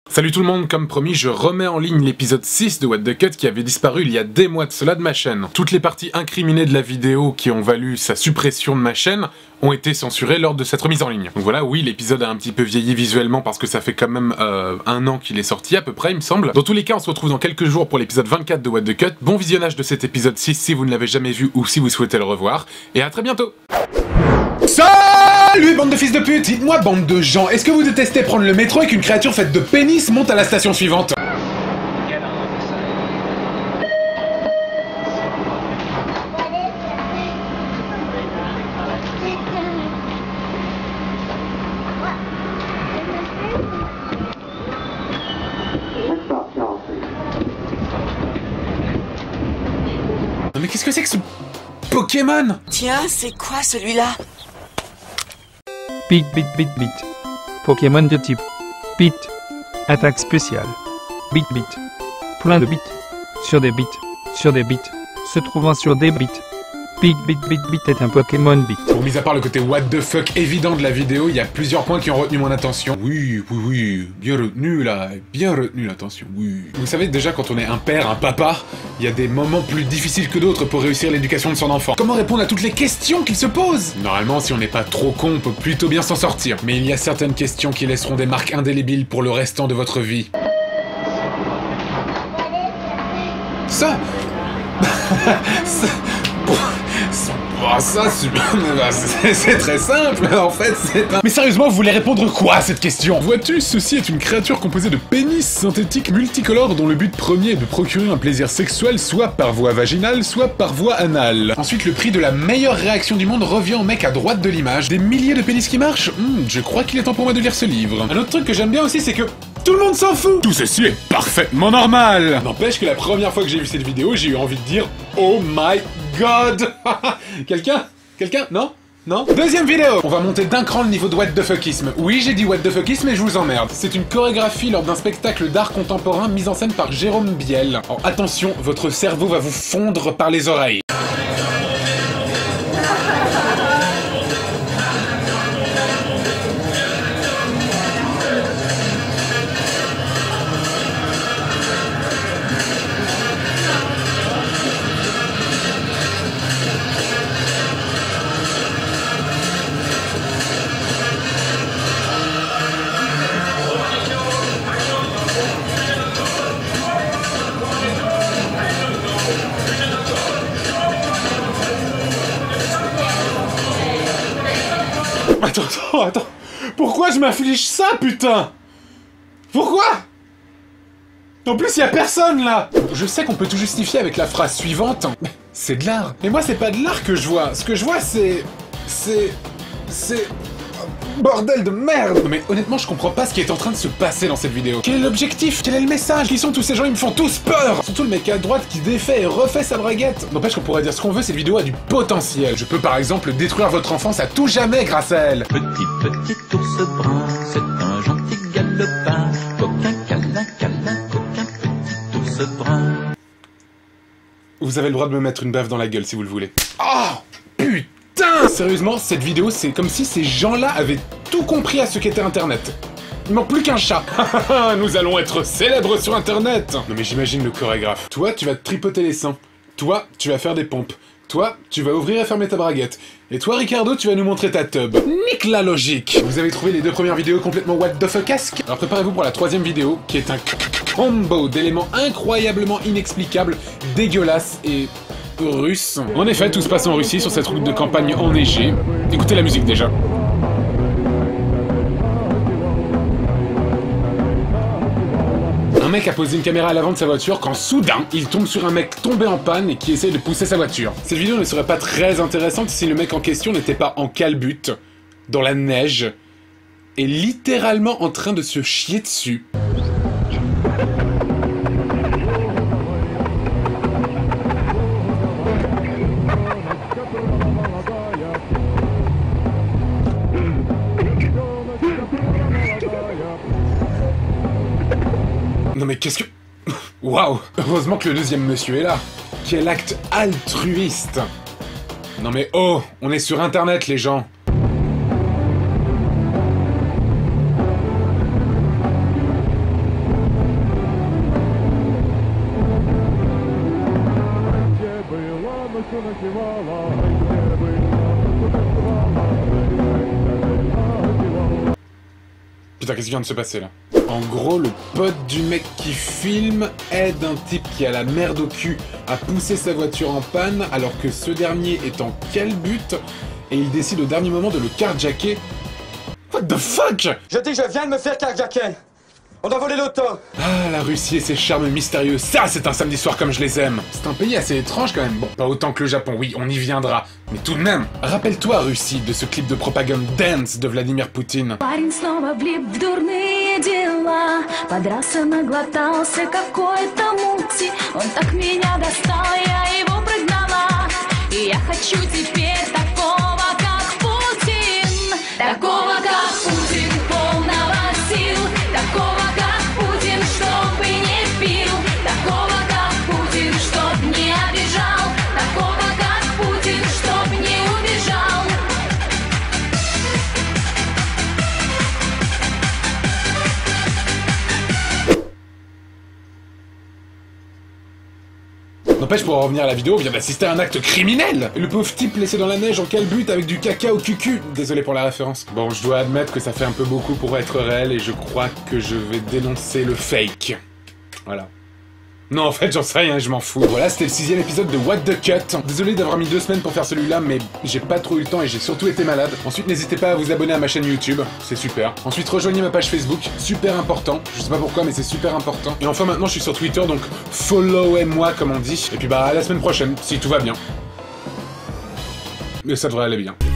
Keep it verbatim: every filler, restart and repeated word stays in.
Salut tout le monde, comme promis, je remets en ligne l'épisode six de What the Cut qui avait disparu il y a des mois de cela de ma chaîne. Toutes les parties incriminées de la vidéo qui ont valu sa suppression de ma chaîne ont été censurées lors de cette remise en ligne. Donc voilà, oui, l'épisode a un petit peu vieilli visuellement parce que ça fait quand même euh, un an qu'il est sorti à peu près, il me semble. Dans tous les cas, on se retrouve dans quelques jours pour l'épisode vingt-quatre de What the Cut. Bon visionnage de cet épisode six si vous ne l'avez jamais vu ou si vous souhaitez le revoir, et à très bientôt. Salut bande de fils de pute! Dites-moi bande de gens, est-ce que vous détestez prendre le métro et qu'une créature faite de pénis monte à la station suivante? Non mais qu'est-ce que c'est que ce Pokémon? Tiens, c'est quoi celui-là? Bit bit bit bit. Pokémon de type bit. Attaque spéciale. Bit bit. Plein de bits. Sur des bits. Sur des bits. Se trouvant sur des bits. Bit bit bit bit est un Pokémon bit. Bon, mis à part le côté what the fuck évident de la vidéo, il y a plusieurs points qui ont retenu mon attention. Oui, oui, oui, bien retenu là, bien retenu l'attention, oui. Vous savez, déjà quand on est un père, un papa, il y a des moments plus difficiles que d'autres pour réussir l'éducation de son enfant. Comment répondre à toutes les questions qu'il se pose? Normalement, si on n'est pas trop con, on peut plutôt bien s'en sortir. Mais il y a certaines questions qui laisseront des marques indélébiles pour le restant de votre vie. Ça... ça... Oh, ça, c'est très simple, en fait, c'est un... Mais sérieusement, vous voulez répondre quoi à cette question? Vois-tu, ceci est une créature composée de pénis synthétiques multicolores dont le but premier est de procurer un plaisir sexuel soit par voie vaginale, soit par voie anale. Ensuite, le prix de la meilleure réaction du monde revient au mec à droite de l'image. Des milliers de pénis qui marchent? hmm, Je crois qu'il est temps pour moi de lire ce livre. Un autre truc que j'aime bien aussi, c'est que tout le monde s'en fout! Tout ceci est parfaitement normal! N'empêche que la première fois que j'ai vu cette vidéo, j'ai eu envie de dire « Oh my god !» Quelqu'un? Quelqu'un? Non? Non? Deuxième vidéo! On va monter d'un cran le niveau de what the fuckisme. Oui, j'ai dit what the fuckisme et je vous emmerde. C'est une chorégraphie lors d'un spectacle d'art contemporain mise en scène par Jérôme Biel. Alors attention, votre cerveau va vous fondre par les oreilles. Attends, attends, attends. Pourquoi je m'afflige ça, putain? Pourquoi? En plus, y a personne, là. Je sais qu'on peut tout justifier avec la phrase suivante. C'est de l'art. Mais moi, c'est pas de l'art que je vois. Ce que je vois, c'est... C'est... C'est... Bordel de merde! Non mais honnêtement, je comprends pas ce qui est en train de se passer dans cette vidéo. Quel est l'objectif? Quel est le message? Qui sont tous ces gens? Ils me font tous peur! Surtout le mec à droite qui défait et refait sa braguette. N'empêche qu'on pourrait dire ce qu'on veut, cette vidéo a du potentiel. Je peux par exemple détruire votre enfance à tout jamais grâce à elle. Petit, petit ours brun, c'est un gentil galopin. Coquin, câlin, câlin, coquin, petit ours brun. Vous avez le droit de me mettre une baffe dans la gueule si vous le voulez. Oh! Putain! Sérieusement, cette vidéo, c'est comme si ces gens-là avaient tout compris à ce qu'était Internet. Il manque plus qu'un chat. Nous allons être célèbres sur Internet. Non mais j'imagine le chorégraphe. Toi, tu vas te tripoter les seins. Toi, tu vas faire des pompes. Toi, tu vas ouvrir et fermer ta braguette. Et toi, Ricardo, tu vas nous montrer ta tub. Nique la logique! Vous avez trouvé les deux premières vidéos complètement what the fuckesque? Alors préparez-vous pour la troisième vidéo, qui est un combo d'éléments incroyablement inexplicables, dégueulasses et... russe. En effet, tout se passe en Russie, sur cette route de campagne enneigée. Écoutez la musique déjà. Un mec a posé une caméra à l'avant de sa voiture quand soudain, il tombe sur un mec tombé en panne et qui essaye de pousser sa voiture. Cette vidéo ne serait pas très intéressante si le mec en question n'était pas en calbute, dans la neige, et littéralement en train de se chier dessus. Non mais qu'est-ce que... Waouh! Heureusement que le deuxième monsieur est là. Quel acte altruiste! Non mais oh! On est sur internet les gens! putain, qu'est-ce qui vient de se passer là? En gros, le pote du mec qui filme aide un type qui a la merde au cul à pousser sa voiture en panne alors que ce dernier est en calbute et il décide au dernier moment de le carjacker. What the fuck? Je dis, je viens de me faire carjacker. On a volé l'auto. Ah, la Russie et ses charmes mystérieux, ça c'est un samedi soir comme je les aime. C'est un pays assez étrange quand même. Bon, pas autant que le Japon, oui, on y viendra. Mais tout de même, rappelle-toi Russie de ce clip de propagande dance de Vladimir Poutine. Парень снова влип в дурные дела, подрался, наглотался какой-то мути. Он так меня достал, я его прогнала. И я хочу теперь такого, как Путин. Такого, как Путин, полного сил. Такого, как Путин, чтобы не пил. Такого, как Путин, чтоб не обижал. Такого, как Путин, чтоб не убежал. N'empêche, pour en revenir à la vidéo, on vient d'assister à un acte criminel. Le pauvre type laissé dans la neige en calbute avec du caca au cucu. Désolé pour la référence. Bon, je dois admettre que ça fait un peu beaucoup pour être réel et je crois que je vais dénoncer le fake. Voilà. Non, en fait, j'en sais rien, je m'en fous. Voilà, c'était le sixième épisode de What the Cut. Désolé d'avoir mis deux semaines pour faire celui-là, mais j'ai pas trop eu le temps et j'ai surtout été malade. Ensuite, n'hésitez pas à vous abonner à ma chaîne YouTube, c'est super. Ensuite, rejoignez ma page Facebook, super important. Je sais pas pourquoi, mais c'est super important. Et enfin, maintenant, je suis sur Twitter, donc follow-moi, comme on dit. Et puis, bah, à la semaine prochaine, si tout va bien. Mais ça devrait aller bien.